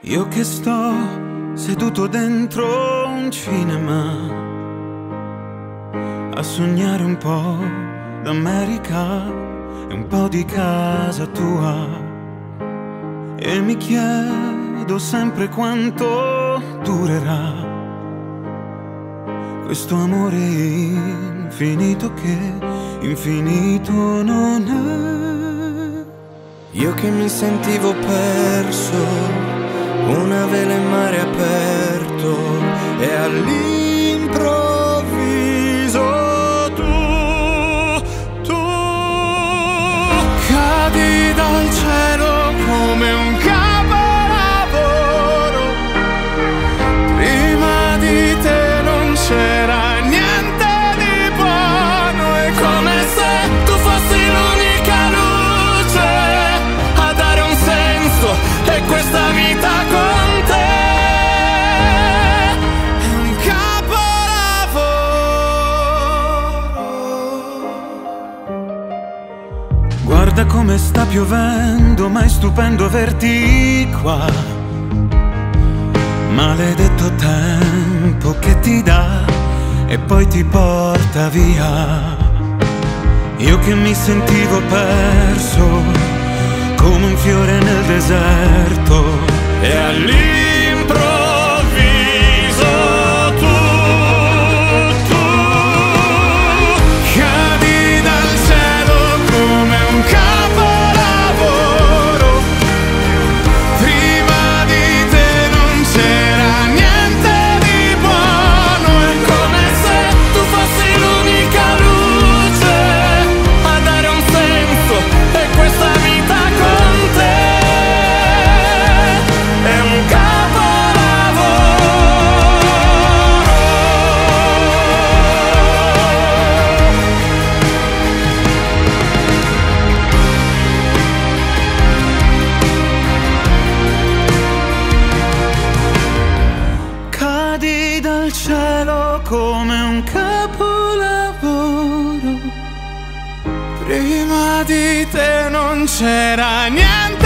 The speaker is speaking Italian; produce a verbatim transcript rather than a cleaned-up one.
Io che sto seduto dentro un cinema a sognare un po' d'America e un po' di casa tua, e mi chiedo sempre quanto durerà questo amore infinito che infinito non è. Io che mi sentivo perso, una vela in mare aperto, e all'improvviso tu, tu cadi dal cielo come un capolavoro. Prima di te non c'era niente di buono, è come se tu fossi l'unica luce a dare un senso e questa vita con te è un capolavoro. Guarda come sta piovendo, ma è stupendo averti qua. Maledetto tempo che ti dà e poi ti porta via. Io che mi sentivo perso come un fiore nel deserto, E all'improvviso tu, tu cadi dal cielo come un capolavoro. Prima di te non c'era niente di buono, è come se tu fossi l'unica luce a dare un senso e questa vita con te è un capolavoro. cadi dal cielo come un capolavoro. Prima di te non c'era niente